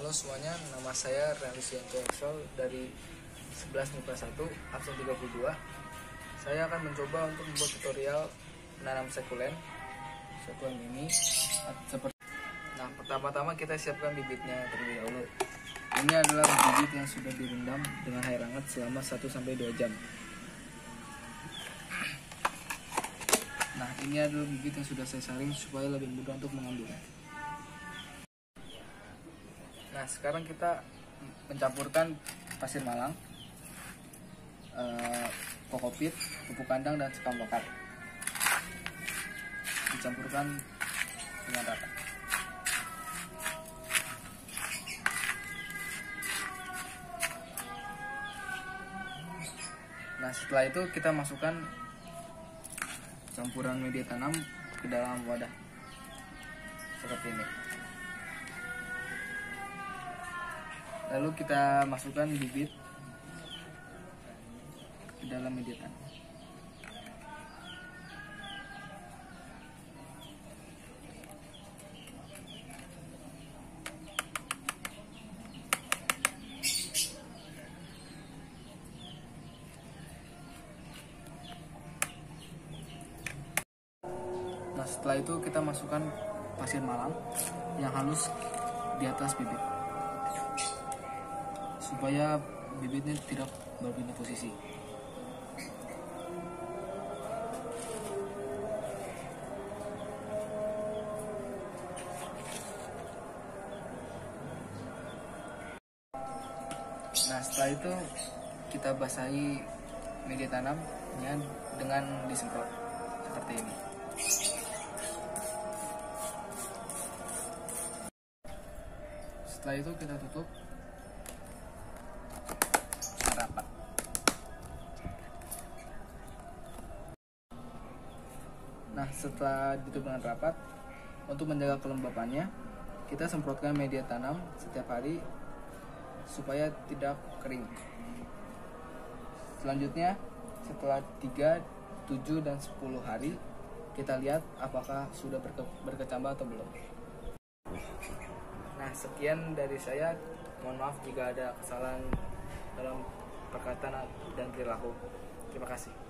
Halo semuanya, nama saya Randy Excel dari 11 MIPA 1 absen 32. Saya akan mencoba untuk membuat tutorial menanam sekulen ini seperti. Nah, pertama-tama kita siapkan bibitnya terlebih dahulu. Ini adalah bibit yang sudah direndam dengan air hangat selama 1-2 jam. Nah, ini adalah bibit yang sudah saya saring supaya lebih mudah untuk mengambil. Nah, sekarang kita mencampurkan pasir malang, kokopit, pupuk kandang, dan sekam bakar. Dicampurkan dengan rata. Nah, setelah itu kita masukkan campuran media tanam ke dalam wadah seperti ini. Lalu kita masukkan bibit ke dalam media tanam. Nah, setelah itu kita masukkan pasir malang yang halus di atas bibit, supaya bibitnya tidak berpindah posisi. Nah, setelah itu kita basahi media tanamnya dengan disemprot seperti ini. Setelah itu kita tutup rapat. Nah, setelah ditutup dengan rapat, untuk menjaga kelembapannya, kita semprotkan media tanam setiap hari supaya tidak kering. Selanjutnya, setelah 3, 7, dan 10 hari, kita lihat apakah sudah berkecambah atau belum. Nah, sekian dari saya. Mohon maaf jika ada kesalahan dalam perkataan dan perilaku. Terima kasih.